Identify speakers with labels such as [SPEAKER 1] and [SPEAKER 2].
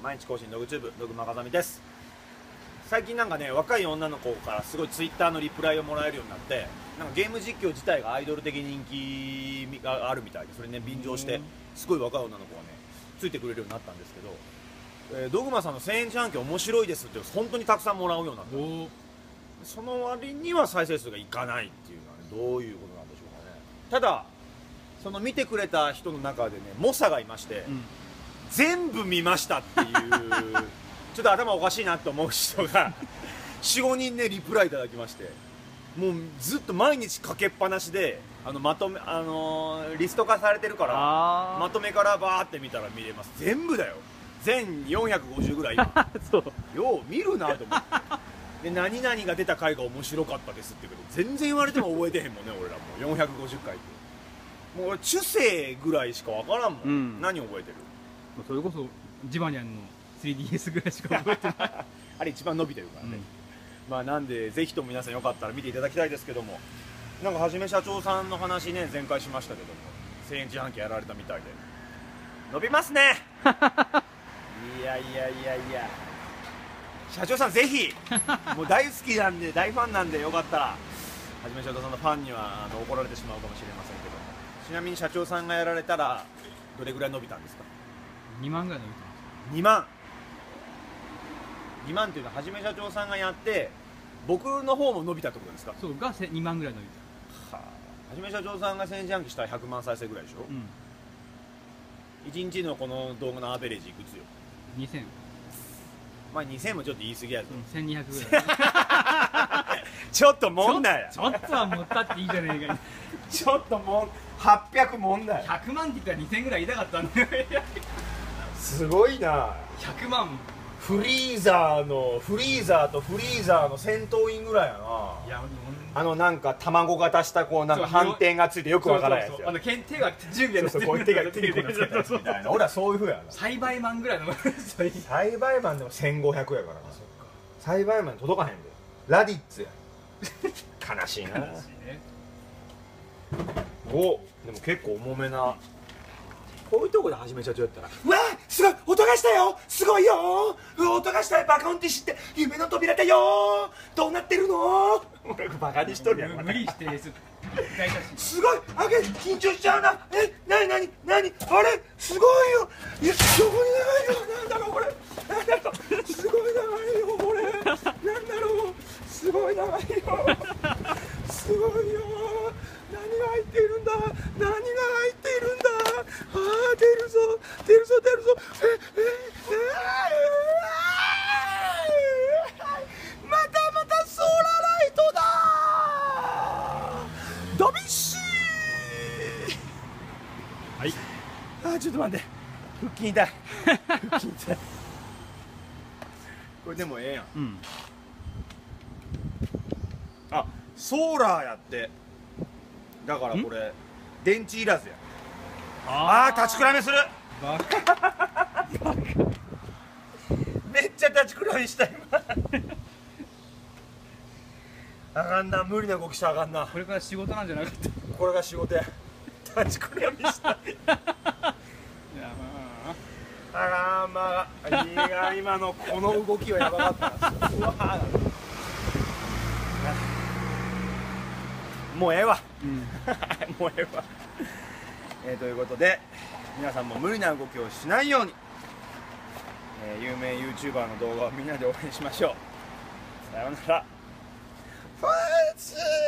[SPEAKER 1] 毎日更新ドグチューブドグマ風見です。最近なんかね、若い女の子からすごいツイッターのリプライをもらえるようになって、なんかゲーム実況自体がアイドル的人気があるみたいで、それね便乗してすごい若い女の子がねついてくれるようになったんですけど、ドグマさんの1000円自販機面白いですって本当にたくさんもらうようになった。その割には再生数がいかないっていうのはね、どういうことなんでしょうかね。ただその見てくれた人の中でね猛者がいまして、全部見ましたっていうちょっと頭おかしいなと思う人が 4,5 人ねリプライいただきまして、もうずっと毎日かけっぱなしでまとめリスト化されてるからまとめからバーって見たら見れます。全部だよ、全450ぐらい今そうよう見るなと思ってで何々が出た回が面白かったですって言うけど、全然言われても覚えてへんもんね俺らも450回ってもう俺中世ぐらいしか分からんもん、何覚えてる？
[SPEAKER 2] それこそジバニャンの 3DS ぐらいしか覚えてない
[SPEAKER 1] あれ一番伸びてるからね、まあなんでぜひとも皆さんよかったら見ていただきたいですけども、なんかはじめ社長さんの話ね前回しましたけども1000円自販機やられたみたいで伸びますねいや社長さんぜひもう大好きなんで大ファンなんでよかったらはじめ社長さんのファンには怒られてしまうかもしれませんけども、ちなみに社長さんがやられたらどれぐらい伸びたんですか
[SPEAKER 2] ？2万ぐらい伸びてます。
[SPEAKER 1] 2万っていうのははじめ社長さんがやって僕の方も伸びたってことですか？
[SPEAKER 2] そうが2万ぐらい伸びた。
[SPEAKER 1] はじめ社長さんが1000円自販機したら100万再生ぐらいでしょ、1日のこの動画のアベレージいくつよ
[SPEAKER 2] ？2000。
[SPEAKER 1] まあ2000もちょっと言い過ぎやぞ、
[SPEAKER 2] 1200ぐらい
[SPEAKER 1] ちょっともんなや
[SPEAKER 2] ちょっとは持ったっていいじゃねえか
[SPEAKER 1] ちょっともん800もんなや
[SPEAKER 2] 100万って言ったら2000ぐらい言いたかったんだよ
[SPEAKER 1] すごいな。
[SPEAKER 2] 100万
[SPEAKER 1] フリーザーとフリーザーの戦闘員ぐらいやな。
[SPEAKER 2] いや
[SPEAKER 1] なんか卵型したこうなんか反転がついてよくわからないやつや。
[SPEAKER 2] 手が準備やって
[SPEAKER 1] こういう手が手にこうつけたやつみたいな。俺はそういうふうやな。
[SPEAKER 2] 栽培マンぐらいの
[SPEAKER 1] 栽培マンでも1500やからな。栽培マン届かへんで。ラディッツや。悲しいな。お、でも結構重めな。こういうとこで始め社長やったら、うわーすごい音がしたよ、すごいよー、音がしたよ、バカ運転して夢の扉だよー、どうなってるの？俺バカにしとるやん。
[SPEAKER 2] 無理して
[SPEAKER 1] すごい、あげ緊張しちゃうな。なにあれすごいよ。いや横に長いよ。なんだろうこれ、なんだろう、すごい長いよこれ、なんだろう、すごい長いよ、すごいよ。何が入っているんだ、何が入っているんだ。ああ出るぞ出るぞ。またソーラライトだ。ドビッシー。はい。あ、ちょっと待って。腹筋痛い。これでもええやん。あ、ソーラーやって。だからこれ電池いらずや。立ちくらみする。めっちゃ立ちくらみした今あかんな、無理な動きしたらあかんな。
[SPEAKER 2] これから仕事なんじゃなかった？
[SPEAKER 1] これが仕事や。立ちくらみしたいあかん、まあ今のこの動きはやばかったんですよ。うわもうええわ、もうええわということで皆さんも無理な動きをしないように、有名 YouTuber の動画をみんなで応援しましょう。さようなら。ファイツ